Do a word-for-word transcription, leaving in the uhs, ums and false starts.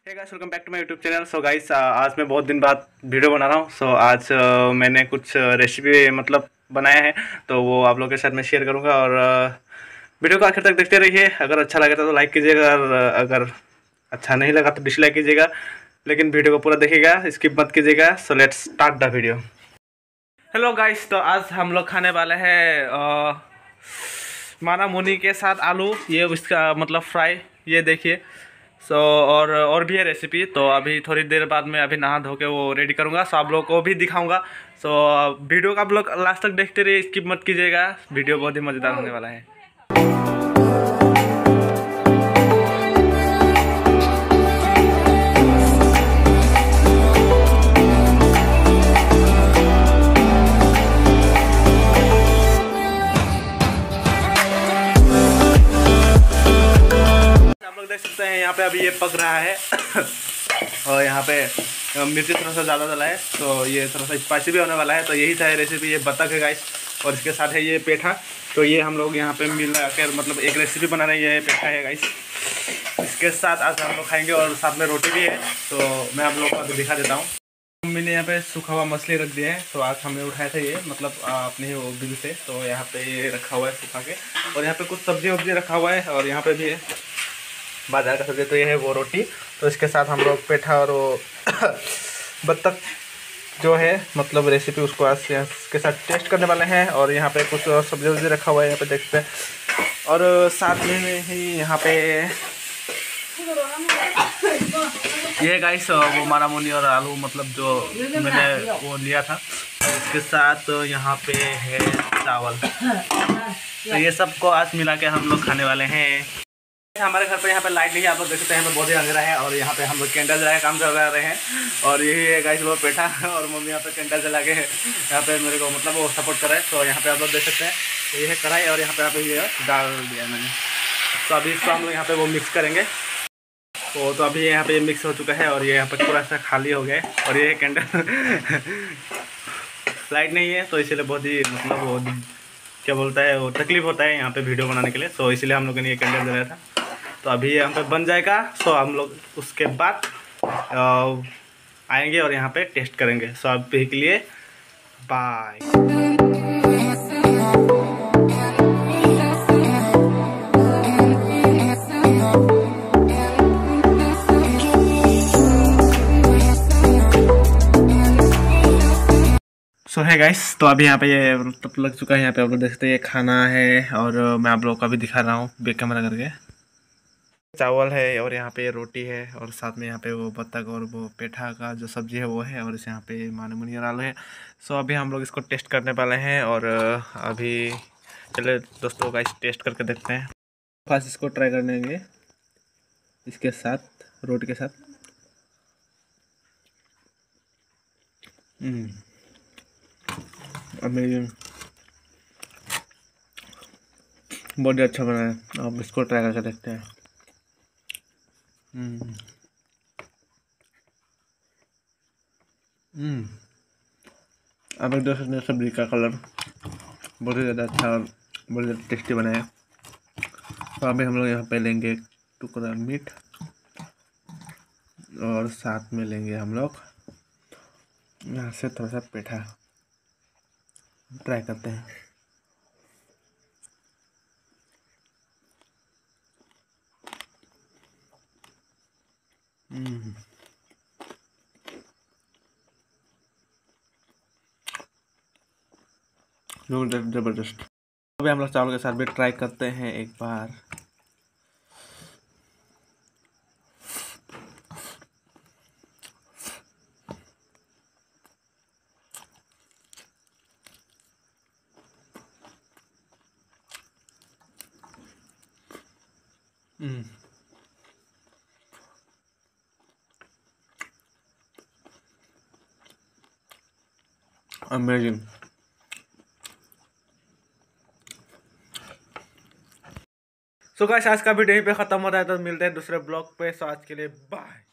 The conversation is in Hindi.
Hey guys, welcome back to my YouTube channel. So guys, आज मैं बहुत दिन बाद वीडियो बना रहा हूँ। सो so, आज uh, मैंने कुछ रेसिपी मतलब बनाया है, तो वो आप लोगों के साथ मैं शेयर करूँगा। और uh, वीडियो को आखिर तक देखते रहिए। अगर अच्छा लगे तो लाइक कीजिएगा, और uh, अगर अच्छा नहीं लगा तो डिसलाइक कीजिएगा, लेकिन वीडियो को पूरा देखिएगा, स्किप मत कीजिएगा। So let's start the video. Hello guys, तो आज हम लोग खाने वाले हैं uh, माना मुनी के साथ आलू, ये उसका मतलब फ्राई, ये देखिए। सो so, और और भी है रेसिपी। तो अभी थोड़ी देर बाद मैं अभी नहा धो के वो रेडी करूँगा, सो आप लोग को भी दिखाऊंगा। सो so, वीडियो का आप लोग लास्ट तक देखते रहिए, स्किप मत कीजिएगा, वीडियो बहुत ही मज़ेदार होने वाला है। देख सकते हैं यहाँ पे अभी ये पक रहा है और यहाँ पे मिर्ची थोड़ा सा ज़्यादा डाला है, तो ये थोड़ा सा स्पाइसी भी होने वाला है। तो यही था रेसिपी, ये बतख है गाइस, और इसके साथ है ये पेठा। तो ये हम लोग यहाँ पे मिला कर मतलब एक रेसिपी बना रहे हैं। ये पेठा है गाइस, इसके साथ आज हम लोग खाएंगे, और साथ में रोटी भी है। तो मैं आप लोग को अभी दिखा देता हूँ। मम्मी ने यहाँ पे सूखा हुआ मछली रख दिया है, तो आज हमने उठाया था ये मतलब अपने ही वो बिल से। तो यहाँ पे ये रखा हुआ है सूखा के, और यहाँ पे कुछ सब्जी वब्जी रखा हुआ है, और यहाँ पे भी है बाजार का सब्जी। तो ये है वो रोटी। तो इसके साथ हम लोग पेठा और वो बत्तख जो है मतलब रेसिपी, उसको आज इसके साथ टेस्ट करने वाले हैं। और यहाँ पे कुछ और सब्जी वब्जी रखा हुआ है, यहाँ पे देखते हैं। और साथ में ही यहाँ पे ये गाइस वो मारा मुनी और आलू मतलब जो मैंने वो लिया था, इसके साथ यहाँ पे है चावल। तो ये सबको आज मिला के हम लोग खाने वाले हैं। हमारे घर पे यहाँ पे लाइट नहीं है, आप लोग देख सकते हैं, बहुत ही अंधेरा है। और यहाँ पे हम लोग कैंडल जला के काम कर रहे हैं। और यही है गाइस वो पेठा, और मम्मी यहाँ पे कैंडल जला के यहाँ पे मेरे को मतलब वो सपोर्ट कर रहे हैं। तो यहाँ पे आप लोग देख सकते हैं, तो ये है कढ़ाई, और यहाँ पे यहाँ पे ये डाल दिया मैंने। तो अभी इसको हम लोग यहाँ पे वो मिक्स करेंगे। तो तो अभी यहाँ पे मिक्स हो चुका है, और ये यहाँ पे पूरा सा खाली हो गया है। और ये है कैंडल लाइट नहीं है, तो इसीलिए बहुत ही मतलब वो क्या बोलता है वो तकलीफ होता है यहाँ पे वीडियो बनाने के लिए। सो इसलिए हम लोगों ने ये कैंडल जलाया था। तो अभी ये यहाँ पे बन जाएगा। सो हम लोग उसके बाद आएंगे और यहाँ पे टेस्ट करेंगे। सो अभी के लिए बाय। सो है गाइस, तो अभी यहाँ पे ये तब लग चुका है। यहाँ पे आप लोग देख सकते हैं, ये खाना है, और मैं आप लोगों को अभी दिखा रहा हूँ बैक कैमरा करके। चावल है, और यहाँ पे रोटी है, और साथ में यहाँ पे वो बत्तख और वो पेठा का जो सब्जी है वो है, और इस यहाँ पे माने मुनी और आलू है। सो अभी हम लोग इसको टेस्ट करने वाले हैं। और अभी चले दोस्तों का इस टेस्ट करके देखते हैं। फास्ट इसको ट्राई करने इसके साथ रोटी के साथ। अमेजिंग, बहुत ही अच्छा बना है। आप इसको ट्राई करके देखते हैं। हम्म हम्म अब एक दोस्तों ने सब्जी का कलर बहुत ही ज़्यादा अच्छा और बहुत ज़्यादा टेस्टी बनाया। तो अभी हम लोग यहाँ पे लेंगे टुकड़ा मीट, और साथ में लेंगे हम लोग यहाँ से थोड़ा सा पेठा। ट्राई करते हैं। हम्म जबरदस्त। अभी हम लोग चावल के साथ भी ट्राई करते हैं एक बार। Hmm amazing. सो गाइस, आज का वीडियो यहीं पे खत्म होता है। तो मिलते हैं दूसरे ब्लॉग पे। सो आज के लिए बाय।